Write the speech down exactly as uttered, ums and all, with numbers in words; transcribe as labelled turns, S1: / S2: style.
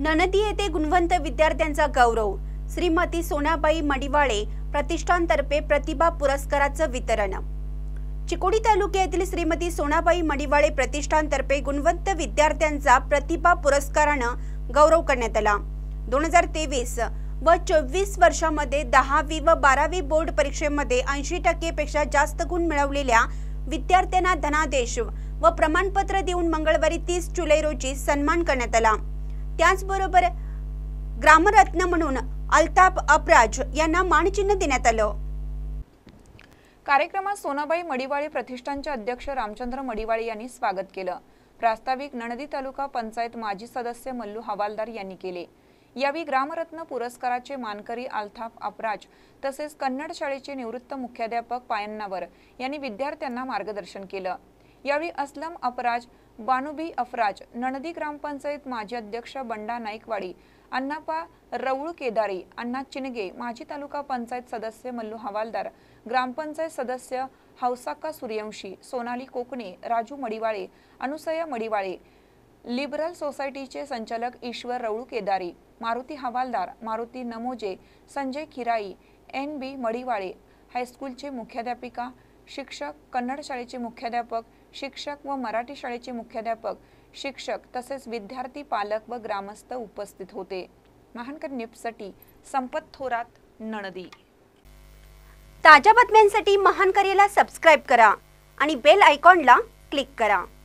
S1: नणदी येथे गुणवंत विद्यार्थ्यांचा गौरव। श्रीमती सोनाबाई मडिवाळे प्रतिष्ठानतर्फे प्रतिभा पुरस्काराचं वितरण। चिकोडी तालुक्यातील श्रीमती सोनाबाई मडिवाळे प्रतिष्ठानतर्फे गुणवंत विद्यार्थ्यांचा प्रतिभा पुरस्कारानं गौरव करण्यात आला। दोन हजार तेवीस व चोवीस वर्षामध्ये दहावी व बारावी बोर्ड परीक्षेमध्ये ऐंशी टक्के पेक्षा जास्त गुण मिळवलेल्या विद्यार्थ्यांना धनादेश व प्रमाणपत्र देऊन मंगळवारी तीस जुलै रोजी सन्मान करण्यात आला। त्याचबरोबर ग्रामरत्न म्हणून अल्ताफ अपराज यांना मानचिन्ह देण्यात आलं।
S2: कार्यक्रमात सोनाबाई मडिवाळे प्रतिष्ठानचे अध्यक्ष रामचंद्र मडिवाळे यांनी स्वागत केलं। प्रास्ताविक नणदी तालुका पंचायत माजी सदस्य मल्लू हवालदार यांनी केले। यावेळी ग्रामरत्न पुरस्काराचे मानकरी अल्ताफ अपराज तसेच कन्नड शाळेचे निवृत्त मुख्याध्यापक पायन्नावर यांनी विद्यार्थ्यांना मार्गदर्शन केलं। यावेळी असलम अपराज, बानुबी अफराज, नणदी ग्रामपंचायत माजी अध्यक्ष बंडा नाईकवाडी, अण्णापा रवळू केदारी, अण्णा चिनगे, माजी तालुका पंचायत सदस्य मल्लू हवालदार, ग्रामपंचायत सदस्य हौसाक्का सूर्यवंशी, सोनाली कोकणे, राजू मडिवाळे, अनुसया मडिवाळे, लिबरल सोसायटीचे संचालक ईश्वर रवळू केदारी, मारुती हवालदार, मारुती नमोजे, संजय खिराई, एन बी मडिवाळे, हायस्कूलचे मुख्याध्यापिका, शिक्षक, कन्नड शाळेचे मुख्याध्यापक, शिक्षक व मराठी शाळेचे मुख्याध्यापक, शिक्षक तसेच विद्यार्थी, पालक व ग्रामस्थ उपस्थित होते। महानकर न्यूजसाठी संपत थोरात, नणदी।
S1: ताज्या बातम्यांसाठी महानकरेला सबस्क्राइब करा आणि बेल आयकॉनला क्लिक करा।